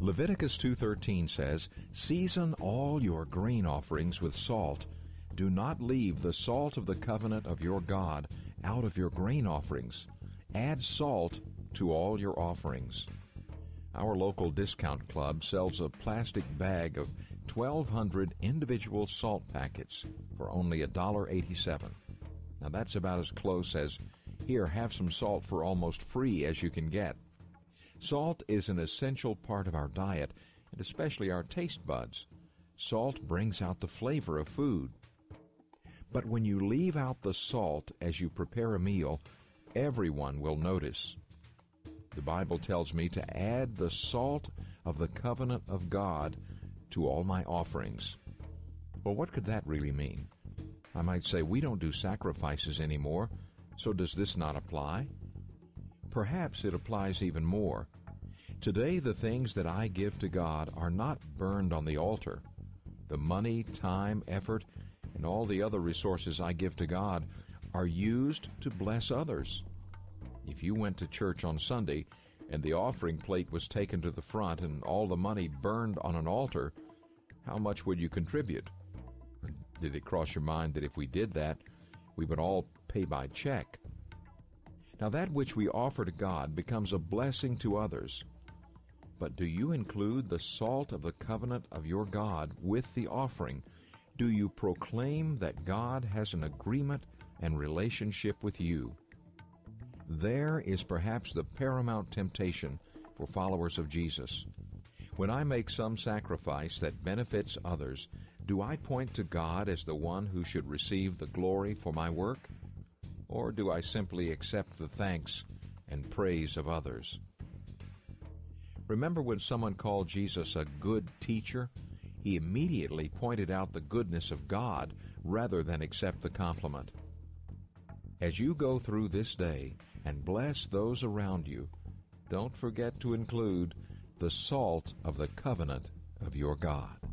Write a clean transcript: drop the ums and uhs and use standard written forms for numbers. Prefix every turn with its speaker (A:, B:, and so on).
A: Leviticus 2:13 says, "Season all your grain offerings with salt. Do not leave the salt of the covenant of your God out of your grain offerings. Add salt to all your offerings." Our local discount club sells a plastic bag of 1,200 individual salt packets for only $1.87. Now that's about as close as, "Here, have some salt for almost free," as you can get. Salt is an essential part of our diet, and especially our taste buds. Salt brings out the flavor of food. But when you leave out the salt as you prepare a meal, everyone will notice. The Bible tells me to add the salt of the covenant of God to all my offerings. Well, what could that really mean? I might say, we don't do sacrifices anymore, so does this not apply? Perhaps it applies even more. Today, the things that I give to God are not burned on the altar. The money, time, effort, and all the other resources I give to God are used to bless others. If you went to church on Sunday and the offering plate was taken to the front and all the money burned on an altar, how much would you contribute? Did it cross your mind that if we did that, we would all pay by check? Now that which we offer to God becomes a blessing to others. But do you include the salt of the covenant of your God with the offering? Do you proclaim that God has an agreement and relationship with you? There is perhaps the paramount temptation for followers of Jesus. When I make some sacrifice that benefits others, do I point to God as the one who should receive the glory for my work? Or do I simply accept the thanks and praise of others? Remember when someone called Jesus a good teacher? He immediately pointed out the goodness of God rather than accept the compliment. As you go through this day and bless those around you, don't forget to include the salt of the covenant of your God.